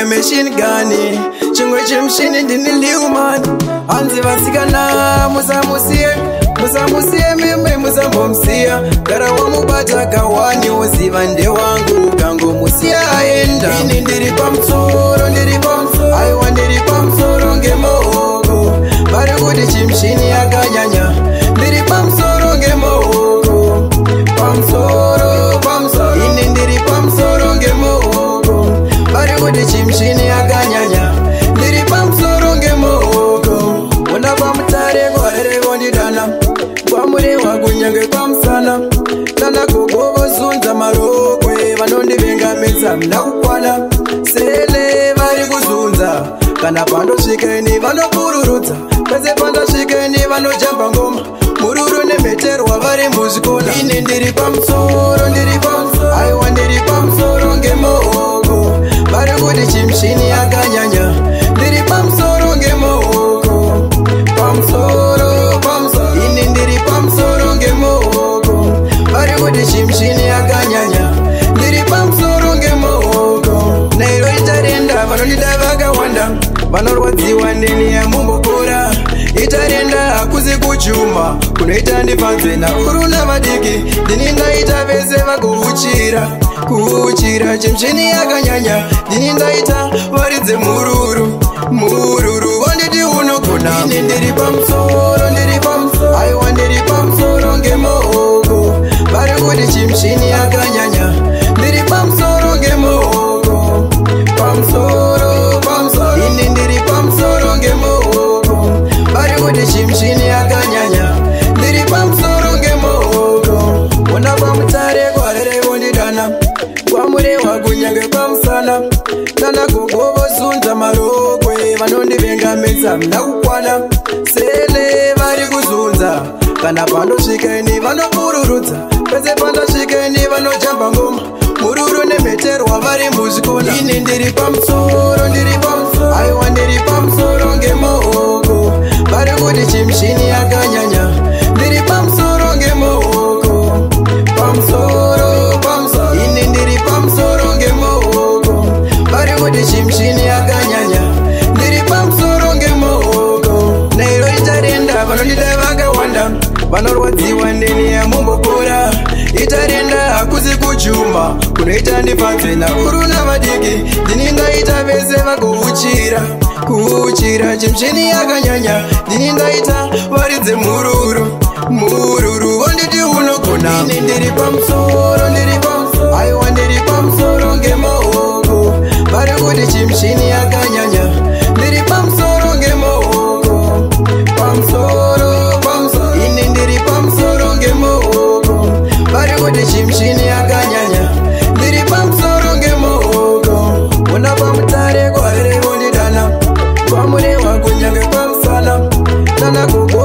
machine gun chingwe chemshini ndini liuman anzi vasikana musamusiye meme musambomsiya gara wamubata kawani woziva ndewangu kangomusiya aenda ini ndiri pamusoro aiwa ndiri pamusoro ngemooko vari kuti chimshini yakanyanya ndiri pamusoro ngemooko pamusoro ini ndiri pamusoro ngemooko vari kuti chimshini yakanyanya ndiri pamusoro ngemooko ona pamutare kwarerevo ndidana kwamurewa kunyange kwamusana dana kogogozunza marokwe vanondivengamidza mna kukwana sele vari kuzunza kana pandosvikeni vanopururudza pese pandasvikeni vanojamba ngoma mururu nemheterwa vari muzvikona ini ndiri pamusoro aiwa ndiri pamusoro ngemooko vari kuti chimshini yakanyanya ndiri pamusoro ngemooko pamusoro ini ndiri pamusoro ngemooko vari kuti chimshini yakanyanya ndiri pamusoro ngemooko nairo itarenda vanondida vakawanda vanorwadziwa ndini yamumbokora itarenda hakuzi kuchuma kunoita ndifadze nauru navadiki ndini ndaita vese vakuuchira chimshini yakanyanya ndini ndaita varidze mururu wanditi unogona ini ndiri pamusoro aiwa ndiri pamusoro ngemooko vari kuti chimshini yakanyanya ndiri pamusoro ngemooko pamusoro ini ndiri pamusoro ngemooko vari kuti chimshini yakanyanya ndiri pamusoro ngemooko ona pamutare kwarerevo ndidana kwamurewa kunyange kwamusana dana gogogozunza marokwe vanondivengamidza mna kukwana sele vari kuzunza kana pandosvikeni vanopururudza pese pandasvikeni vanojamba ngoma mururu nemheterwa vari muzvikona ini ndiri pamusoro aiwa ndiri pamusoro ngemooko vari kuti chimshini yakanyanya ndiri pamusoro ngemooko pamusoro ini ndiri pamusoro ngemooko vari kuti chimshini yakanyanya ndiri pamusoro ngemooko nairo itarenda vanondida vakawanda vanorwadziwa ndini yamumbokora itarenda hakuzi kuchuma kunoita ndifadze nauru navadiki ndini ndaita vese vakuuchira chimshini yakanyanya ndini ndaita varidze mururu wanditi unogona ini ndiri pamusoro aiwa ndiri pamusoro ngemooko vari kuti chimshini yakanyanya ndiri pamusoro ngemooko pamusoro ini ndiri pamusoro ngemooko vari kuti chimshini yakanyanya ndiri pamusoro ngemooko ona pamutare kwarerevo ndidana kwamurewa kunyange kwamusana dana gogo